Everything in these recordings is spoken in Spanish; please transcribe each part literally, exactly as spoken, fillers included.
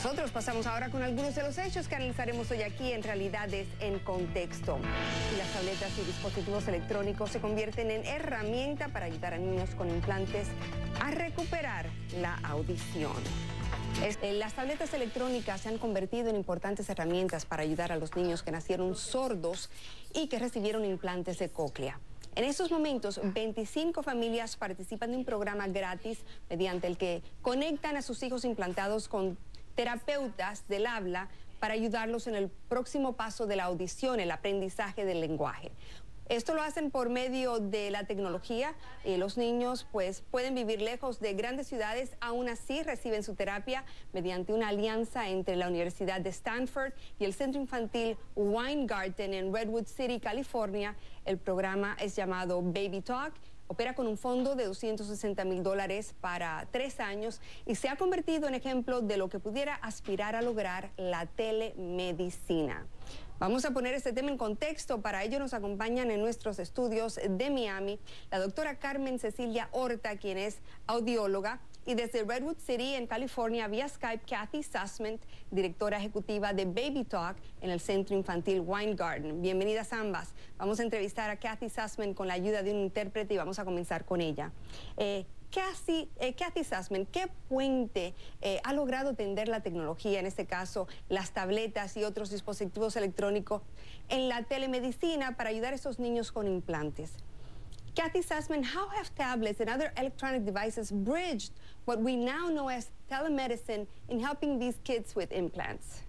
Nosotros pasamos ahora con algunos de los hechos que analizaremos hoy aquí en Realidades en Contexto. Y las tabletas y dispositivos electrónicos se convierten en herramienta para ayudar a niños con implantes a recuperar la audición. Las tabletas electrónicas se han convertido en importantes herramientas para ayudar a los niños que nacieron sordos y que recibieron implantes de cóclea. En estos momentos, veinticinco familias participan de un programa gratis mediante el que conectan a sus hijos implantados con terapeutas del habla para ayudarlos en el próximo paso de la audición, el aprendizaje del lenguaje. Esto lo hacen por medio de la tecnología y los niños pues pueden vivir lejos de grandes ciudades, aún así reciben su terapia mediante una alianza entre la Universidad de Stanford y el Centro Infantil Weingarten en Redwood City, California. El programa es llamado Baby Talk. Opera con un fondo de doscientos sesenta mil dólares para tres años y se ha convertido en ejemplo de lo que pudiera aspirar a lograr la telemedicina. Vamos a poner este tema en contexto. Para ello nos acompañan en nuestros estudios de Miami la doctora Carmen Cecilia Horta, quien es audióloga, y desde Redwood City, en California, vía Skype, Kathy Sussman, directora ejecutiva de Baby Talk en el Centro Infantil Weingarten. Bienvenidas ambas. Vamos a entrevistar a Kathy Sussman con la ayuda de un intérprete y vamos a comenzar con ella. Eh, Kathy, eh, Kathy Sussman, ¿qué puente eh, ha logrado tender la tecnología, en este caso las tabletas y otros dispositivos electrónicos, en la telemedicina para ayudar a estos niños con implantes? Kathy Sussman, how have tablets and other electronic devices bridged what we now know as telemedicine in helping these kids with implants?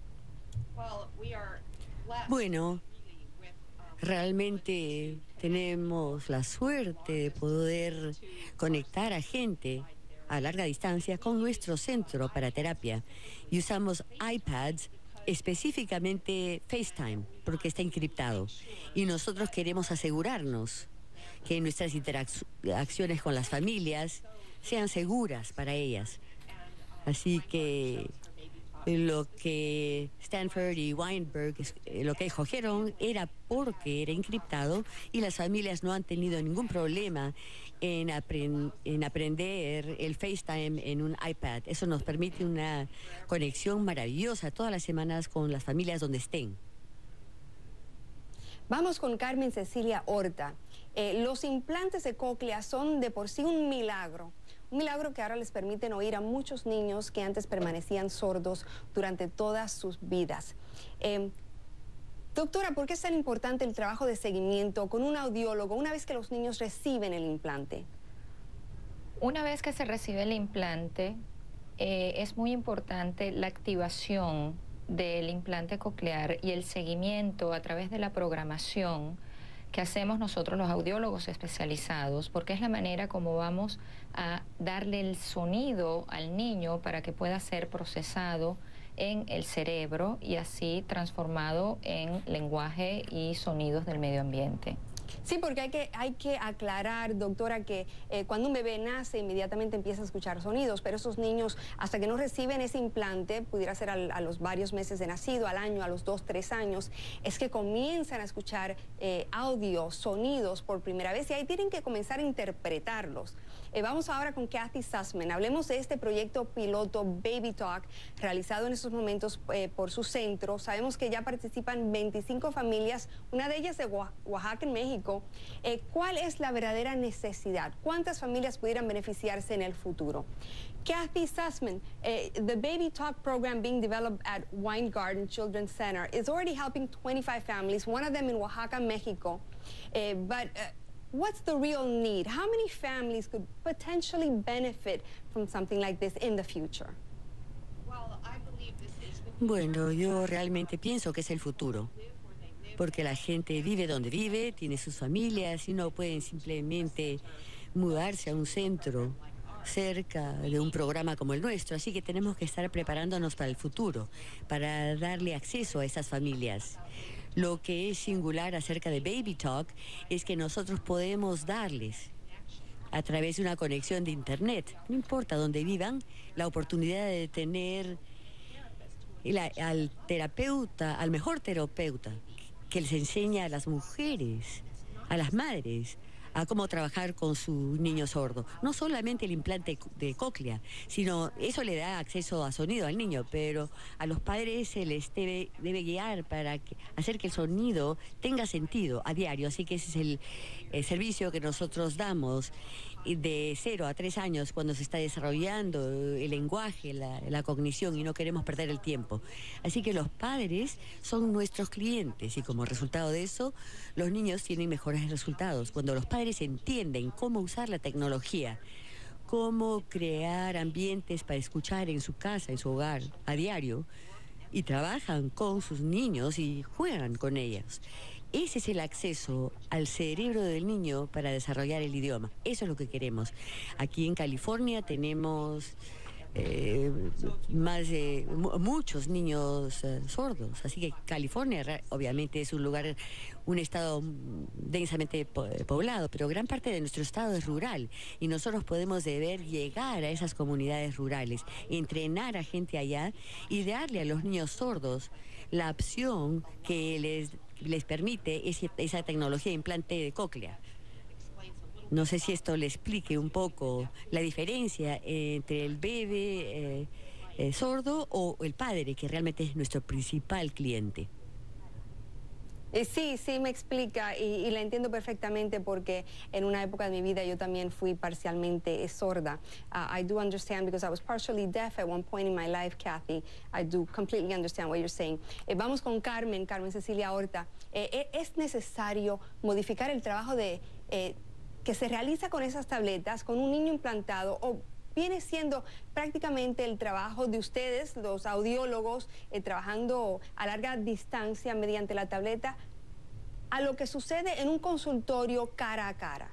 Bueno, realmente tenemos la suerte de poder conectar a gente a larga distancia con nuestro centro para terapia y usamos iPads, específicamente FaceTime, porque está encriptado y nosotros queremos asegurarnos que nuestras interacciones con las familias sean seguras para ellas. Así que lo que Stanford y Weinberg, lo que escogieron era porque era encriptado y las familias no han tenido ningún problema en, aprend en aprender el FaceTime en un iPad. Eso nos permite una conexión maravillosa todas las semanas con las familias donde estén. Vamos con Carmen Cecilia Horta. Eh, los implantes de cóclea son de por sí un milagro. Un milagro que ahora les permiten oír a muchos niños que antes permanecían sordos durante todas sus vidas. Eh, doctora, ¿por qué es tan importante el trabajo de seguimiento con un audiólogo una vez que los niños reciben el implante? Una vez que se recibe el implante, eh, es muy importante la activación del implante coclear y el seguimiento a través de la programación que hacemos nosotros los audiólogos especializados, porque es la manera como vamos a darle el sonido al niño para que pueda ser procesado en el cerebro y así transformado en lenguaje y sonidos del medio ambiente. Sí, porque hay que, hay que aclarar, doctora, que eh, cuando un bebé nace inmediatamente empieza a escuchar sonidos, pero esos niños hasta que no reciben ese implante, pudiera ser al, a los varios meses de nacido, al año, a los dos, tres años, es que comienzan a escuchar eh, audio, sonidos por primera vez y ahí tienen que comenzar a interpretarlos. Eh, vamos ahora con Kathy Sussman. Hablemos de este proyecto piloto Baby Talk, realizado en estos momentos eh, por su centro. Sabemos que ya participan veinticinco familias, una de ellas de Oaxaca, en México. Eh, ¿Cuál es la verdadera necesidad? ¿Cuántas familias pudieran beneficiarse en el futuro? Kathy Sussman, uh, the Baby Talk program being developed at Weingarten Children's Center is already helping twenty-five families, one of them in Oaxaca, Mexico. Uh, but uh, what's the real need? How many families could potentially benefit from something like this in the future? Bueno, yo realmente pienso que es el futuro, porque la gente vive donde vive, tiene sus familias y no pueden simplemente mudarse a un centro cerca de un programa como el nuestro, así que tenemos que estar preparándonos para el futuro, para darle acceso a esas familias. Lo que es singular acerca de Baby Talk es que nosotros podemos darles, a través de una conexión de internet, no importa dónde vivan, la oportunidad de tener la, al terapeuta, al mejor terapeuta, que les enseña a las mujeres, a las madres, a cómo trabajar con su niño sordo. No solamente el implante de cóclea, sino eso le da acceso a sonido al niño, pero a los padres se les debe, debe guiar para que, hacer que el sonido tenga sentido a diario. Así que ese es el, el servicio que nosotros damos de cero a tres años cuando se está desarrollando el lenguaje, la, la cognición, y no queremos perder el tiempo. Así que los padres son nuestros clientes y como resultado de eso, los niños tienen mejores resultados. Cuando los padres entienden cómo usar la tecnología, cómo crear ambientes para escuchar en su casa, en su hogar, a diario, y trabajan con sus niños y juegan con ellos. Ese es el acceso al cerebro del niño para desarrollar el idioma. Eso es lo que queremos. Aquí en California tenemos eh, más de muchos niños eh, sordos. Así que California obviamente es un lugar, un estado densamente po poblado, pero gran parte de nuestro estado es rural y nosotros podemos deber llegar a esas comunidades rurales, entrenar a gente allá y darle a los niños sordos la opción que les, les permite ese, esa tecnología de implante de cóclea. No sé si esto le explique un poco la diferencia entre el bebé eh, eh, sordo o el padre, que realmente es nuestro principal cliente. Eh, sí, sí me explica y, y la entiendo perfectamente porque en una época de mi vida yo también fui parcialmente eh, sorda. Uh, I do understand because I was partially deaf at one point in my life, Kathy. I do completely understand what you're saying. Eh, vamos con Carmen, Carmen Cecilia Horta. Eh, ¿Es necesario modificar el trabajo de, eh, que se realiza con esas tabletas, con un niño implantado, o viene siendo prácticamente el trabajo de ustedes, los audiólogos, eh, trabajando a larga distancia mediante la tableta, a lo que sucede en un consultorio cara a cara?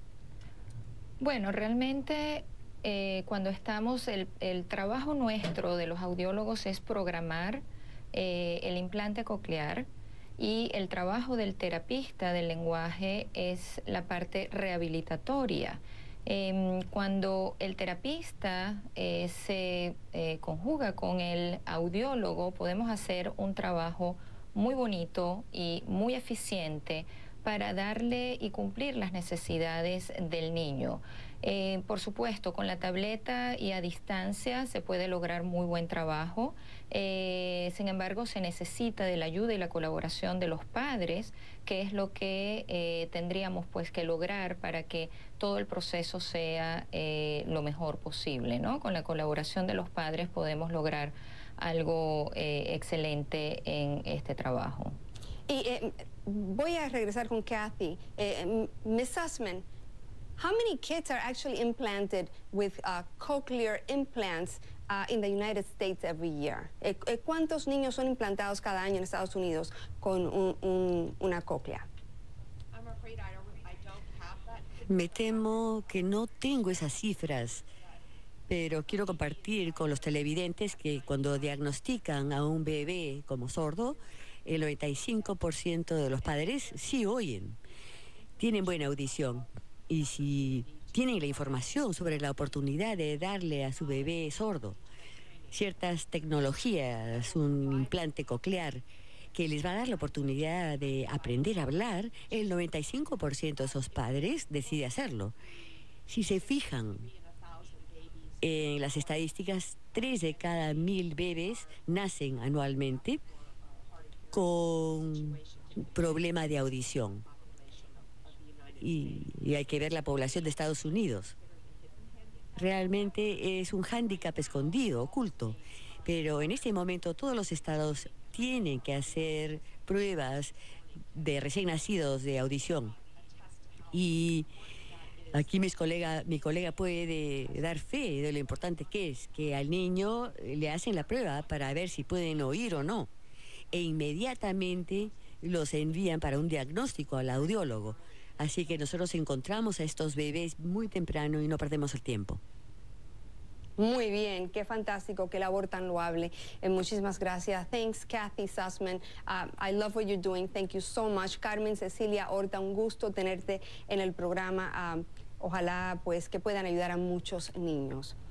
Bueno, realmente eh, cuando estamos, el, el trabajo nuestro de los audiólogos es programar eh, el implante coclear, y el trabajo del terapista del lenguaje es la parte rehabilitatoria. Eh, cuando el terapista eh, se eh, conjuga con el audiólogo, podemos hacer un trabajo muy bonito y muy eficiente para darle y cumplir las necesidades del niño. Eh, por supuesto, con la tableta y a distancia se puede lograr muy buen trabajo. Eh, sin embargo, se necesita de la ayuda y la colaboración de los padres, que es lo que eh, tendríamos pues que lograr para que todo el proceso sea eh, lo mejor posible, ¿no? Con la colaboración de los padres podemos lograr algo eh, excelente en este trabajo. Y eh, voy a regresar con Kathy. Eh, Miz Sussman, how many kids are actually implanted with uh, cochlear implants uh, in the United States every year? Eh, ¿Cuántos niños son implantados cada año en Estados Unidos con un, un, una cóclea? Me temo que no tengo esas cifras, pero quiero compartir con los televidentes que cuando diagnostican a un bebé como sordo, el noventa y cinco por ciento de los padres sí oyen, tienen buena audición. Y si tienen la información sobre la oportunidad de darle a su bebé sordo ciertas tecnologías, un implante coclear, que les va a dar la oportunidad de aprender a hablar, el noventa y cinco por ciento de esos padres decide hacerlo. Si se fijan en las estadísticas, tres de cada mil bebés nacen anualmente con problema de audición. Y, y hay que ver la población de Estados Unidos. Realmente es un hándicap escondido, oculto. Pero en este momento todos los estados tienen que hacer pruebas de recién nacidos de audición. Y aquí mis colega, mi colega puede dar fe de lo importante que es que al niño le hacen la prueba para ver si pueden oír o no. E inmediatamente los envían para un diagnóstico al audiólogo. Así que nosotros encontramos a estos bebés muy temprano y no perdemos el tiempo. Muy bien, qué fantástico, qué labor tan loable. Eh, muchísimas gracias. Thanks, Kathy Sussman. Uh, I love what you're doing. Thank you so much. Carmen Cecilia Horta, un gusto tenerte en el programa. Uh, ojalá pues que puedan ayudar a muchos niños.